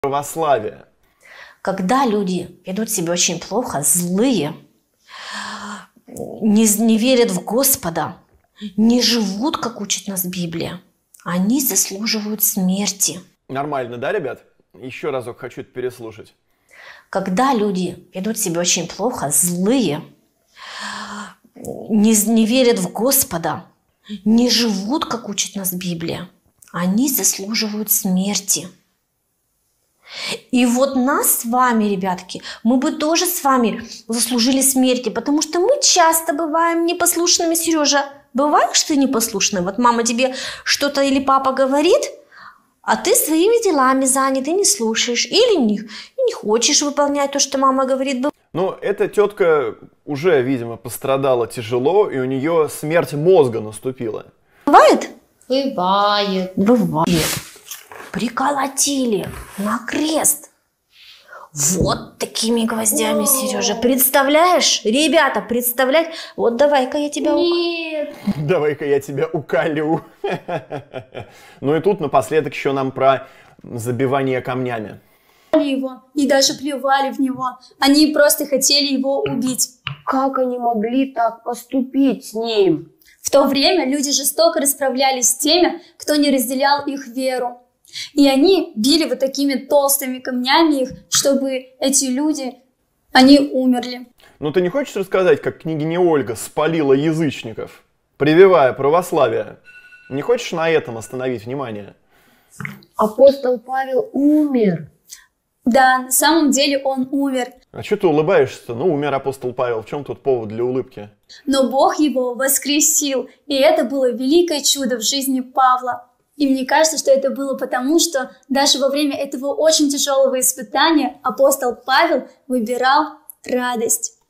православия. Когда люди ведут себя очень плохо, злые, не верят в Господа, не живут, как учит нас Библия, они заслуживают смерти. Нормально, да, ребят? Еще разок хочу это переслушать. Когда люди ведут себя очень плохо, злые, не верят в Господа, не живут, как учит нас Библия, они заслуживают смерти. И вот нас с вами, ребятки, мы бы тоже с вами заслужили смерти, потому что мы часто бываем непослушными. Сережа, бываешь ты непослушным? Вот мама тебе что-то или папа говорит, а ты своими делами занят и не слушаешь, или не хочешь выполнять то, что мама говорит. Ну, эта тетка уже, видимо, пострадала тяжело, и у нее смерть мозга наступила. Бывает? Бывает. Бывает. Приколотили на крест. Вот такими гвоздями, Сережа. Представляешь? Ребята, представляете? Вот давай-ка я тебя... Нет. Давай-ка я тебя уколю. Ну и тут напоследок еще нам про забивание камнями. Его и даже плевали в него. Они просто хотели его убить. Как они могли так поступить с ним? В то время люди жестоко расправлялись с теми, кто не разделял их веру. И они били вот такими толстыми камнями их, чтобы эти люди, они умерли. Ну ты не хочешь рассказать, как княгиня Ольга спалила язычников, прививая православие? Не хочешь на этом остановить внимание? Апостол Павел умер. Да, на самом деле он умер. А что ты улыбаешься-то? Ну, умер апостол Павел, в чем тут повод для улыбки? Но Бог его воскресил, и это было великое чудо в жизни Павла. И мне кажется, что это было потому, что даже во время этого очень тяжелого испытания апостол Павел выбирал радость.